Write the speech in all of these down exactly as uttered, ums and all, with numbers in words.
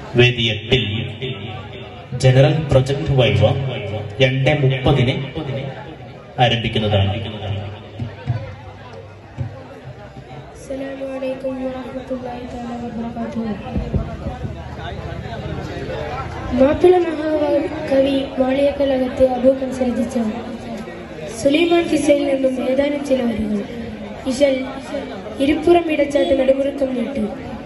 വേദി എട്ടിൽ general project viva രണ്ട് മുപ്പതിന് ആരംഭിക്കുന്നതാണ്. മാപ്പിള മഹാകവി മാളിയക്കലകത്ത് അബൂബക്കർ രചിച്ച സുലൈമാൻ കിസ്സയിൽ നിന്നും ഏതാനും ചില വരികൾ. ഇശൽ ഇരുപ്പുറം ഇടച്ചാട്ട് നടുമുറുക്കം നീട്ട്.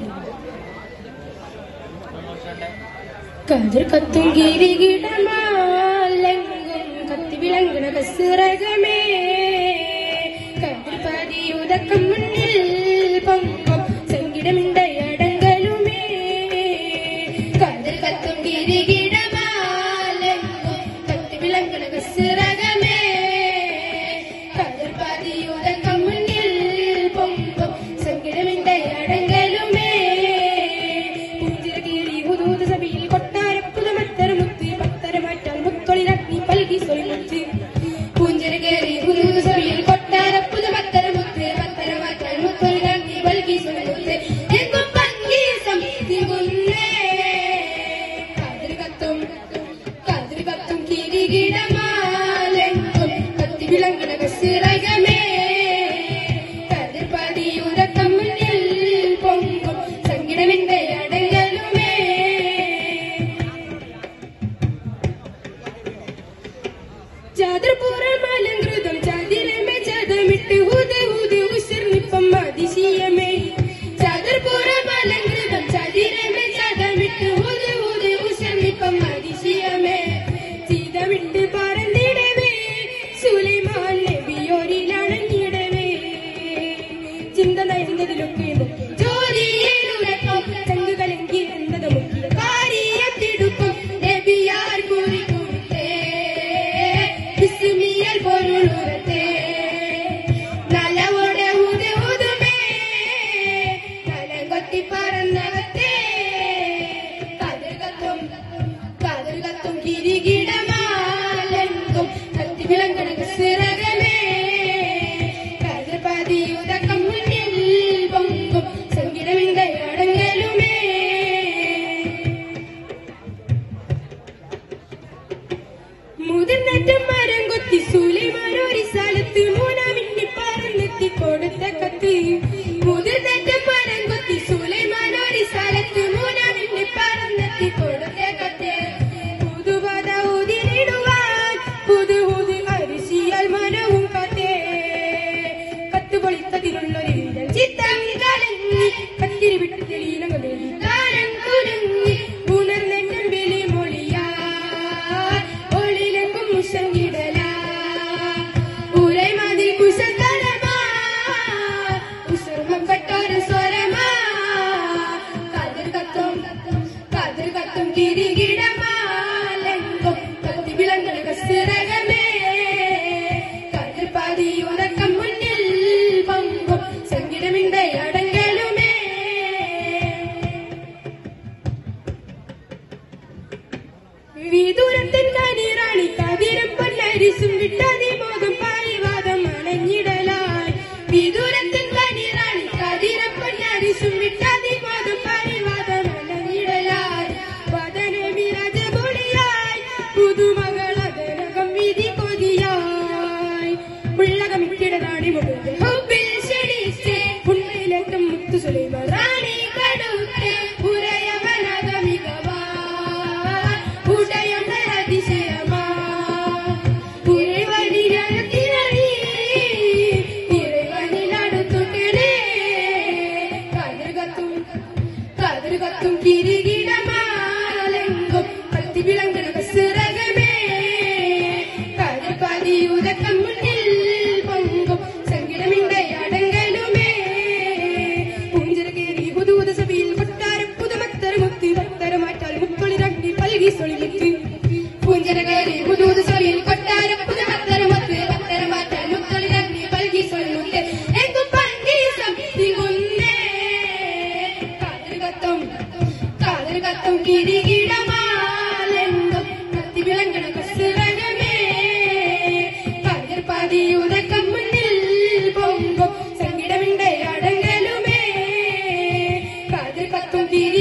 കതിർ കത്തും ഗിരികിടമാലെങ്കും കത്തി വിളങ്ങണ കസിറകമേ കതിർ പതിയുതക്കം മുന്നിൽ പൊങ്കം സങ്കിടമിണ്ടയടങ്കലുമേ കതിർ കത്തും ഗിരികിടമാലെങ്കും കത്തി വിളങ്ങണ കസിറകമേ കതിർ പതിയുതക്കം മുന്നിൽ പൊങ്കം സങ്കിടമിണ്ടയടങ്കലുമേ പുഞ്ചിര കീറി ഹുദൂദ സഭയിൽ പൂഞ്ചിര കേറി ഹുദൂദ സഭയിൽ കൊട്ടാരപ്പുത മത്തര മുത്ത് പത്തര മാറ്റാൻ മുത്തൊളി നന്ദി ബൽകി സുൽമുത്ത് എങ്കും പങ്കീസം തികുന്നേ കതിർ കത്തും കതിർ കത്തും കിരീടമാലെങ്കും കത്തി വിളങ്ങണ കസിറകമേ കതിർ പതിയുതക്കം മുന്നിൽ പൊങ്കും സങ്കിടമിന്റെ അടങ്ങലുമേ ചാദ്രപൂരമാലങ്കൃതം ചാതിരമേ ചതമിട്ട് ഹുദ ഹുദ ഉശർനിപ്പം അതിശയമേ ചാദ്രപൂരമാലങ്കൃതം ചാതിരമേ ചതമിട്ട് ഹുദ ഹുദ ഉശർനിപ്പം അതിശയമേ ചീതമിട്ട് പറന്നിടവേ സുലൈമാൻ നബിയോരിലണഞ്ഞിടവേ ചിന്ത നയന്നതിലൊക്കെ ജോലിയിലുറക്കം ചങ്കുകളെങ്കി എന്നത് മുഖ്യ കാര്യത്തിടുക്കും നബിയാർ കുറി പൊരുളുരത്തെ നലവോടെ ഊതി ഊതുമേ നലം കൊത്തി പറന്നകത്തെ കതിർ കത്തും കതിർ കത്തും കിരീടമാലെങ്കും കത്തി വിളങ്ങണ കസിറകമേ കതിർ പതിയുതക്കം മുന്നിൽ പൊങ്കും സങ്കിടമിന്റെ അടങ്ങലുമേ മുതിർന്നേറ്റം മരം കൊത്തി സുലൈമാനൊരു സ്ഥലത്ത് മൂന്നാമിന്നി പറന്നെത്തി കൊടുത്ത കത്ത് മുതിർന്നേറ്റം മരം കൊത്തി സുലൈമാനൊരു സ്ഥലത്ത് മൂന്നാമിന്നി പറന്നെത്തി കൊടുത്ത കത്ത് പുതുപാത ഊതിരിടുവാൻ പുതു പുതു അരിശിയാൽ മനവും കത്തേ കത്ത് പൊളിത്തതിലുള്ളൊരു ചിത്തം കലങ്ങി കത്തിരി വിട്ട് തെളിയിലങ്ങി കാലം കുരുങ്ങി ഉണർന്നെറ്റം വെളി മൊഴിയാ ഒളിലെങ്കും മുഷങ്ങിടല ഉരൈമതിൽ കുശതരമാ ഉഷർമം കട്ടൊരു സ്വരമാ കതിർ കത്തും കതിർ കത്തും കിരീടമാലെങ്കും കത്തി വിളങ്ങണ കസിറകമേ കതിർ പതിയുതക്കം മുന്നിൽ പൊങ്കും സങ്കിടമിന്റെ അടങ്ങലുമേ വിദൂരത്തിൻ കനിറാണി കതിരം പൊന്നരിസും വിട്ടതി മോദം പാരിവാദം അണഞ്ഞിടലായി വിദൂരത്തിൻ കനിറാണി കതിരം പൊന്നരിസും വിട്ടതി മോദം പാരിവാദം അണഞ്ഞിടലായി വദന വിരാജ പൊടിയായി പുതുമകളകനകം വിധി കൊതിയായി ഉള്ളകമിട്ടിടനാടി മുകളിൽ ഹൗബിൽ ക്ഷണിച്ച് ഉണ്മയിലെത്തും മുത്തു സുലൈമാൻ റാണി കടുത്തെ ഉരയമനഗമികവാ കതിർ കത്തും കിരീടമാലെങ്കും കത്തി വിളങ്ങണ കസിറകമേ കതിർ പതിയുതക്കം മുന്നിൽ പൊങ്കും സങ്കിടമിന്റെ അടങ്ങലുമേ പൂഞ്ചിര കേറി ഹുദൂദ സഭയിൽ കൊട്ടാരപ്പുത മത്തര മുത്തി പത്തര മാറ്റാൽ മുത്തൊളി നന്ദി ബൽകി സുൽമുത്ത് പൂഞ്ചിര കേറി ഹുദൂദ സഭയിൽ കൊട്ടാരപ്പുത മത്തര മുത്ത് പത്തര മാറ്റാൽ മുത്തൊളി നന്ദി ബൽകി സുൽമുത്ത് എങ്കും പങ്കീസം തികുന്നേ കതിർ കത്തും കതിർ കത്തും കിരീടമാലെങ്കും കത്തി വിളങ്ങണ കസിറകമേ കതിർ പതിയുതക്കം മുന്നിൽ പൊങ്കും സങ്കിടമിന്റെ അടങ്ങലുമേ കതിർ കത്തും